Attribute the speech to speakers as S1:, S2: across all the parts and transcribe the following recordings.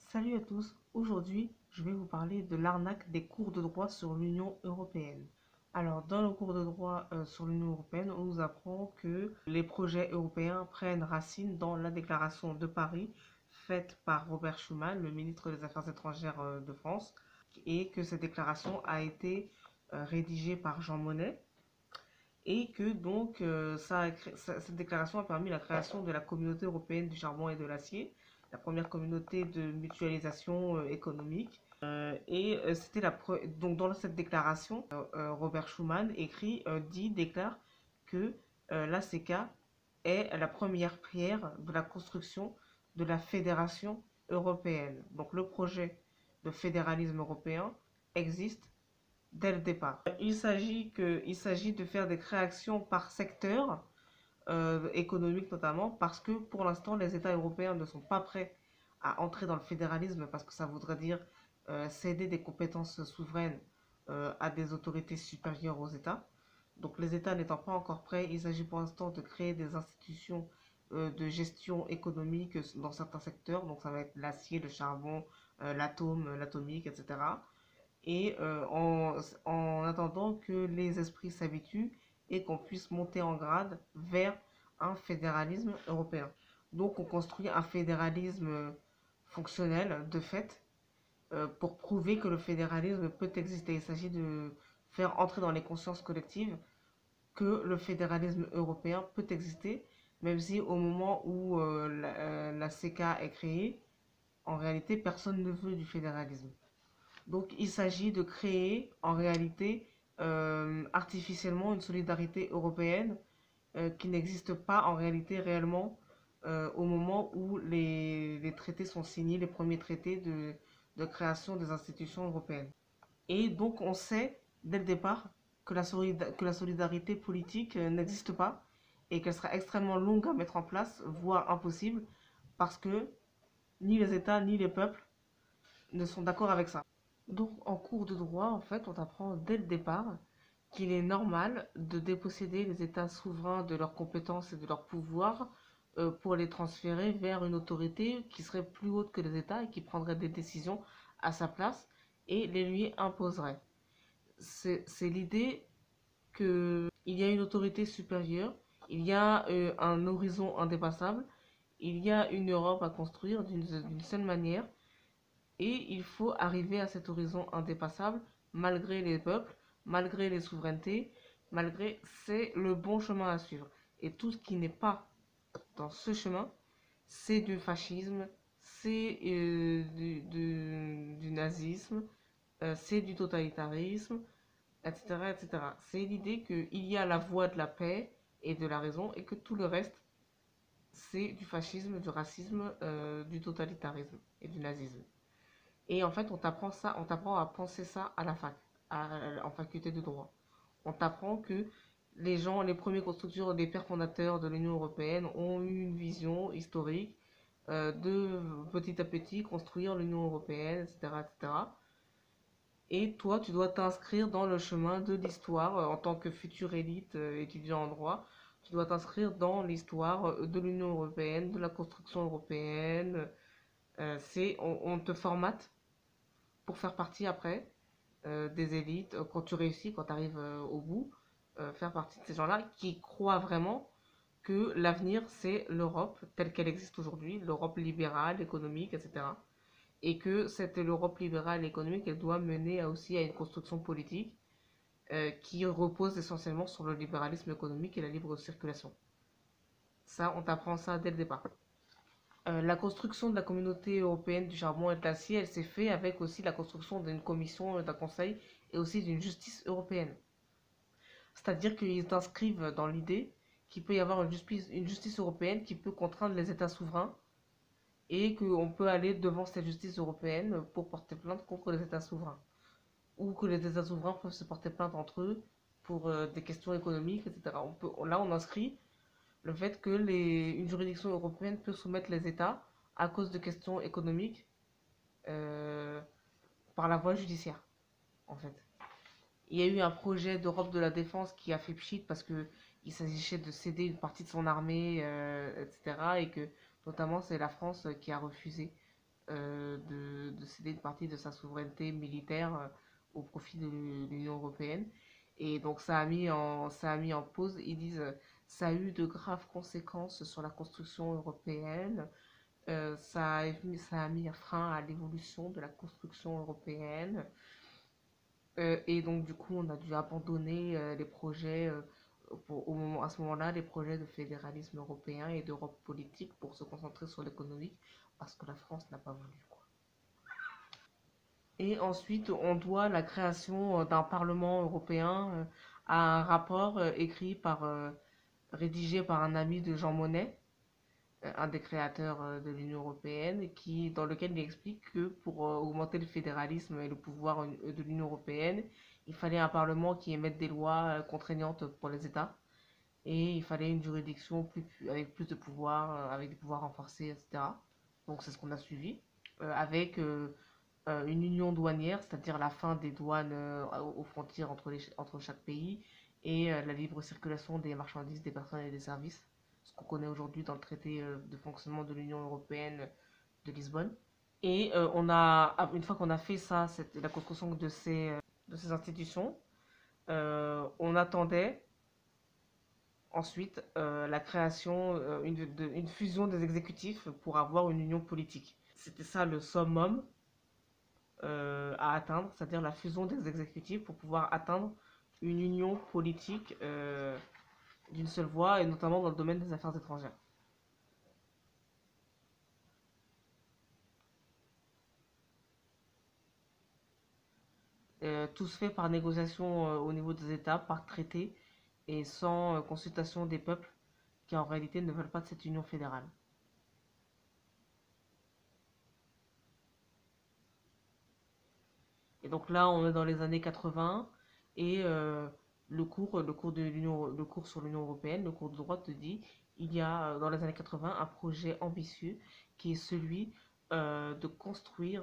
S1: Salut à tous, aujourd'hui je vais vous parler de l'arnaque des cours de droit sur l'Union européenne. Alors dans le cours de droit sur l'Union européenne, on nous apprend que les projets européens prennent racine dans la déclaration de Paris faite par Robert Schuman, le ministre des Affaires étrangères de France, et que cette déclaration a été rédigée par Jean Monnet et que donc cette déclaration a permis la création de la communauté européenne du charbon et de l'acier, la première communauté de mutualisation économique. C'était donc dans cette déclaration, Robert Schuman déclare que l'ACK est la première pierre de la construction de la fédération européenne. Donc le projet de fédéralisme européen existe dès le départ. Il s'agit de faire des créations par secteur, économique notamment, parce que pour l'instant, les États européens ne sont pas prêts à entrer dans le fédéralisme, parce que ça voudrait dire céder des compétences souveraines à des autorités supérieures aux États. Donc les États n'étant pas encore prêts, il s'agit pour l'instant de créer des institutions de gestion économique dans certains secteurs, donc ça va être l'acier, le charbon, l'atome, l'atomique, etc. En attendant que les esprits s'habituent et qu'on puisse monter en grade vers un fédéralisme européen. Donc on construit un fédéralisme fonctionnel de fait pour prouver que le fédéralisme peut exister. Il s'agit de faire entrer dans les consciences collectives que le fédéralisme européen peut exister, même si au moment où la CK est créée, en réalité personne ne veut du fédéralisme. Donc il s'agit de créer en réalité artificiellement une solidarité européenne qui n'existe pas en réalité réellement au moment où les traités sont signés, les premiers traités de création des institutions européennes. Et donc on sait dès le départ que que la solidarité politique n'existe pas et qu'elle sera extrêmement longue à mettre en place, voire impossible, parce que ni les États ni les peuples ne sont d'accord avec ça. Donc, en cours de droit, en fait, on apprend dès le départ qu'il est normal de déposséder les États souverains de leurs compétences et de leurs pouvoirs pour les transférer vers une autorité qui serait plus haute que les États et qui prendrait des décisions à sa place et les lui imposerait. C'est l'idée qu'il y a une autorité supérieure, il y a un horizon indépassable, il y a une Europe à construire d'une seule manière et il faut arriver à cet horizon indépassable malgré les peuples, malgré les souverainetés, malgré c'est le bon chemin à suivre. Et tout ce qui n'est pas dans ce chemin, c'est du fascisme, c'est du nazisme, c'est du totalitarisme, etc. etc. C'est l'idée qu'il y a la voie de la paix et de la raison et que tout le reste, c'est du fascisme, du racisme, du totalitarisme et du nazisme. Et en fait, on t'apprend à penser ça à la fac, en faculté de droit. On t'apprend que les gens, les premiers constructeurs, les pères fondateurs de l'Union européenne ont eu une vision historique de petit à petit construire l'Union européenne, etc., etc. Et toi, tu dois t'inscrire dans le chemin de l'histoire en tant que future élite étudiant en droit. Tu dois t'inscrire dans l'histoire de l'Union européenne, de la construction européenne. On te formate pour faire partie après des élites, quand tu réussis, quand tu arrives au bout, faire partie de ces gens-là qui croient vraiment que l'avenir, c'est l'Europe telle qu'elle existe aujourd'hui, l'Europe libérale, économique, etc. Et que cette l'Europe libérale et économique, elle doit mener aussi à une construction politique qui repose essentiellement sur le libéralisme économique et la libre circulation. Ça, on t'apprend ça dès le départ. La construction de la communauté européenne du charbon et de l'acier, elle s'est faite avec aussi la construction d'une commission, d'un conseil et aussi d'une justice européenne. C'est-à-dire qu'ils s'inscrivent dans l'idée qu'il peut y avoir une justice européenne qui peut contraindre les États souverains et qu'on peut aller devant cette justice européenne pour porter plainte contre les États souverains. Ou que les États souverains peuvent se porter plainte entre eux pour des questions économiques, etc. Là, on inscrit le fait que une juridiction européenne peut soumettre les États à cause de questions économiques euh, par la voie judiciaire, en fait. Il y a eu un projet d'Europe de la défense qui a fait pchit parce que il s'agissait de céder une partie de son armée, etc. Et que notamment c'est la France qui a refusé céder une partie de sa souveraineté militaire au profit de l'Union européenne. Et donc ça a mis en pause, ils disent, ça a eu de graves conséquences sur la construction européenne, ça a mis un frein à l'évolution de la construction européenne. Et donc, du coup, on a dû abandonner les projets, à ce moment-là, les projets de fédéralisme européen et d'Europe politique pour se concentrer sur l'économique parce que la France n'a pas voulu, quoi. Et ensuite, on doit la création d'un Parlement européen à un rapport rédigé par un ami de Jean Monnet, un des créateurs de l'Union européenne, dans lequel il explique que pour augmenter le fédéralisme et le pouvoir de l'Union européenne, il fallait un parlement qui émette des lois contraignantes pour les États et il fallait une juridiction avec plus de pouvoir, avec des pouvoirs renforcés, etc. Donc c'est ce qu'on a suivi, avec une union douanière, c'est-à-dire la fin des douanes aux frontières entre chaque pays et la libre circulation des marchandises, des personnes et des services, ce qu'on connaît aujourd'hui dans le traité de fonctionnement de l'Union européenne de Lisbonne. Et une fois qu'on a fait ça, la construction de ces institutions, on attendait ensuite la création, une fusion des exécutifs pour avoir une union politique. C'était ça le summum à atteindre, c'est-à-dire la fusion des exécutifs pour pouvoir atteindre une union politique d'une seule voix, et notamment dans le domaine des affaires étrangères. Tout se fait par négociation au niveau des États, par traité, et sans consultation des peuples qui en réalité ne veulent pas de cette union fédérale. Et donc là, on est dans les années 80 et le cours sur l'Union européenne, le cours de droit te dit, il y a dans les années 80 un projet ambitieux qui est celui de construire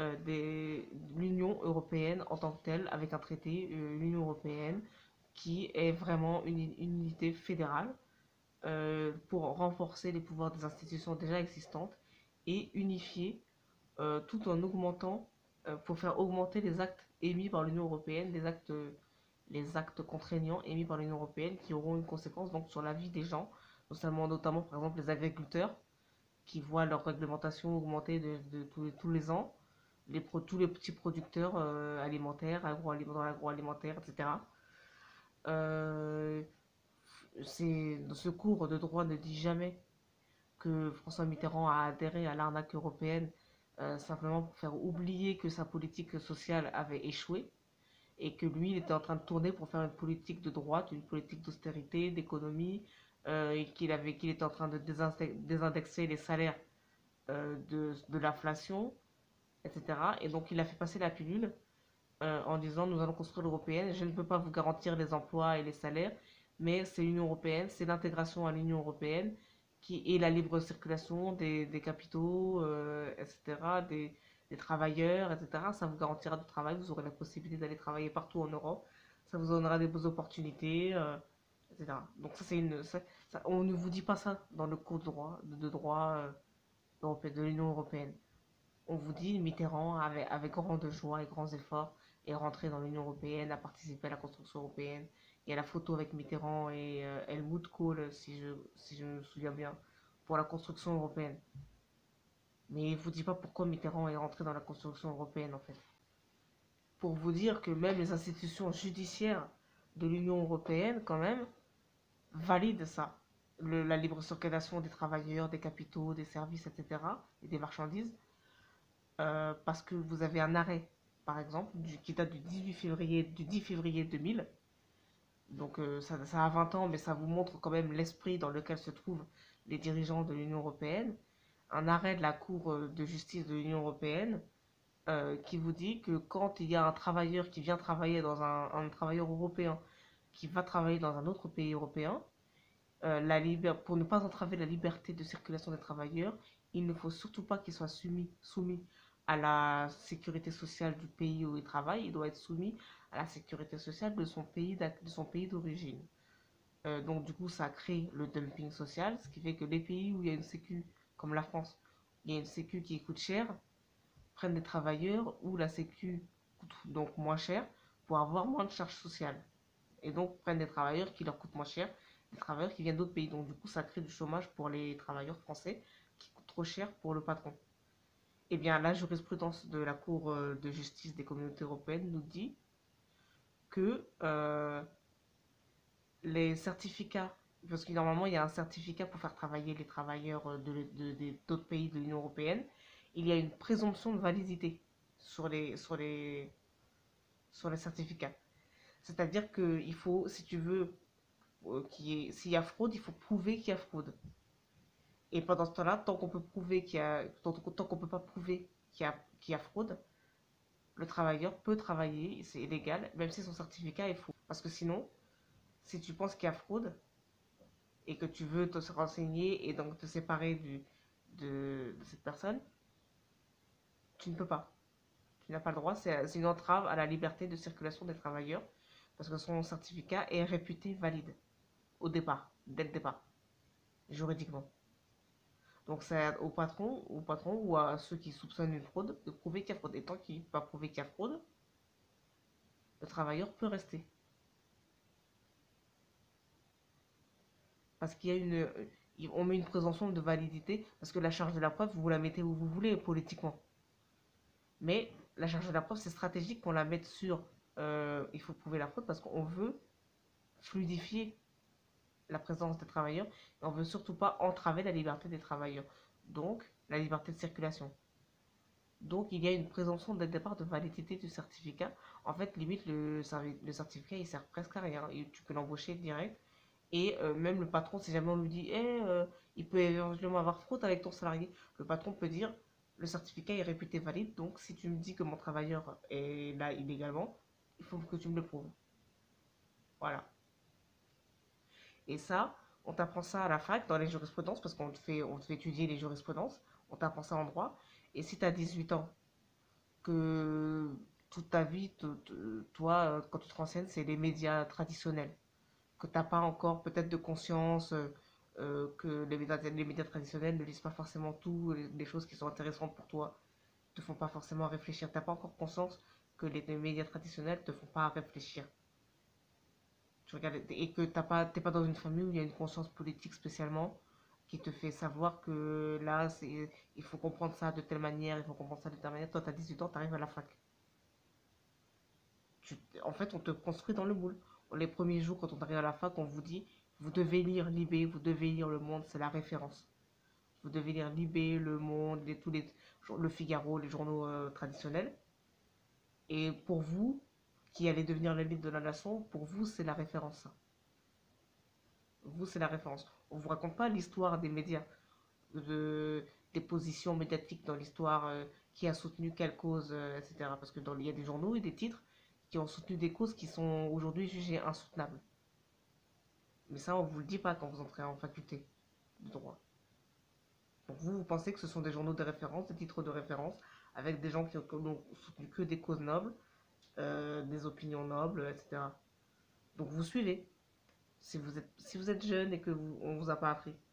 S1: l'Union européenne en tant que telle, avec un traité, l'Union européenne, qui est vraiment une unité fédérale pour renforcer les pouvoirs des institutions déjà existantes et unifier tout en augmentant, pour faire augmenter les actes émis par l'Union européenne, les actes contraignants émis par l'Union européenne qui auront une conséquence donc sur la vie des gens, notamment par exemple les agriculteurs qui voient leur réglementation augmenter tous les ans, tous les petits producteurs alimentaires, agroalimentaires, etc. Euh, ce cours de droit ne dit jamais que François Mitterrand a adhéré à l'arnaque européenne simplement pour faire oublier que sa politique sociale avait échoué et que lui, il était en train de tourner pour faire une politique de droite, une politique d'austérité, d'économie, et qu'il était en train de désindexer les salaires de l'inflation, etc. Et donc il a fait passer la pilule en disant nous allons construire l'européenne, je ne peux pas vous garantir les emplois et les salaires, mais c'est l'Union européenne, c'est l'intégration à l'Union européenne qui est la libre circulation des capitaux, etc., des travailleurs, etc. Ça vous garantira du travail, vous aurez la possibilité d'aller travailler partout en Europe, ça vous donnera des bonnes opportunités, etc. Donc on ne vous dit pas ça dans le cours de droit de l'Union européenne. On vous dit Mitterrand, avec grand de joie et grands efforts, est rentré dans l'Union européenne, a participé à la construction européenne. Il y a la photo avec Mitterrand et Helmut Kohl, si je me souviens bien, pour la construction européenne. Mais il ne vous dit pas pourquoi Mitterrand est rentré dans la construction européenne, en fait. Pour vous dire que même les institutions judiciaires de l'Union européenne, quand même, valident ça. La libre circulation des travailleurs, des capitaux, des services, etc., et des marchandises, parce que vous avez un arrêt, par exemple, qui date du 10 février 2000. Donc ça a 20 ans, mais ça vous montre quand même l'esprit dans lequel se trouvent les dirigeants de l'Union européenne. Un arrêt de la Cour de justice de l'Union européenne qui vous dit que quand il y a un travailleur qui vient travailler un travailleur européen qui va travailler dans un autre pays européen, pour ne pas entraver la liberté de circulation des travailleurs, il ne faut surtout pas qu'il soit soumis à la sécurité sociale du pays où il travaille, il doit être soumis à la sécurité sociale de son pays d'origine. Donc du coup, ça crée le dumping social, ce qui fait que les pays où il y a une sécu, comme la France, il y a une sécu qui coûte cher, prennent des travailleurs où la sécu coûte donc moins cher pour avoir moins de charges sociales. Et donc prennent des travailleurs qui leur coûtent moins cher, des travailleurs qui viennent d'autres pays. Donc du coup, ça crée du chômage pour les travailleurs français qui coûtent trop cher pour le patron. Eh bien, la jurisprudence de la Cour de justice des communautés européennes nous dit que les certificats, parce que normalement il y a un certificat pour faire travailler les travailleurs d'autres pays de l'Union européenne, il y a une présomption de validité sur les certificats. C'est-à-dire qu'il faut, si tu veux, s'il y a fraude, il faut prouver qu'il y a fraude. Et pendant ce temps-là, tant qu'on peut prouver tant qu'on peut pas prouver qu'il y a fraude, le travailleur peut travailler, c'est illégal, même si son certificat est faux. Parce que sinon, si tu penses qu'il y a fraude et que tu veux te renseigner et donc te séparer de cette personne, tu ne peux pas. Tu n'as pas le droit. C'est une entrave à la liberté de circulation des travailleurs parce que son certificat est réputé valide au départ, dès le départ, juridiquement. Donc c'est au patron ou à ceux qui soupçonnent une fraude de prouver qu'il y a fraude. Et tant qu'il ne peut pas prouver qu'il y a fraude, le travailleur peut rester. Parce qu'il y a on met une présomption de validité parce que la charge de la preuve, vous la mettez où vous voulez politiquement. Mais la charge de la preuve, c'est stratégique qu'on la mette sur il faut prouver la fraude parce qu'on veut fluidifier la présence des travailleurs et on veut surtout pas entraver la liberté des travailleurs. Donc, la liberté de circulation. Donc, il y a une présomption dès le départ de validité du certificat. En fait, limite, le certificat, il sert presque à rien. Et tu peux l'embaucher direct. Et même le patron, si jamais on lui dit, il peut éventuellement avoir fraude avec ton salarié, le patron peut dire, le certificat est réputé valide, donc si tu me dis que mon travailleur est là illégalement, il faut que tu me le prouves. Voilà. Et ça, on t'apprend ça à la fac, dans les jurisprudences, parce on te fait étudier les jurisprudences, on t'apprend ça en droit. Et si tu as 18 ans, que toute ta vie, toi, quand tu te renseignes, c'est les médias traditionnels, que tu n'as pas encore peut-être de conscience, que les médias traditionnels ne lisent pas forcément tout, les choses qui sont intéressantes pour toi, ne te font pas forcément réfléchir. Tu n'as pas encore conscience que les médias traditionnels ne te font pas réfléchir. Tu regardes, et que t'es pas dans une famille où il y a une conscience politique spécialement qui te fait savoir que là, il faut comprendre ça de telle manière, il faut comprendre ça de telle manière. Toi, tu as 18 ans, tu arrives à la fac. En fait, on te construit dans le moule. Les premiers jours, quand on arrive à la fac, on vous dit, vous devez lire Libé, vous devez lire Le Monde, c'est la référence. Vous devez lire Libé, Le Monde, Le Figaro, les journaux traditionnels. Et pour vous, qui allez devenir l'élite de la nation, pour vous, c'est la référence. Vous, c'est la référence. On ne vous raconte pas l'histoire des médias, des positions médiatiques dans l'histoire, qui a soutenu quelle cause, etc. Parce que il y a des journaux et des titres qui ont soutenu des causes qui sont aujourd'hui jugées insoutenables. Mais ça, on ne vous le dit pas quand vous entrez en faculté de droit. Donc vous pensez que ce sont des journaux de référence, des titres de référence, avec des gens qui ont soutenu que des causes nobles, des opinions nobles, etc. Donc vous suivez. Si vous êtes jeune et que on vous a pas appris.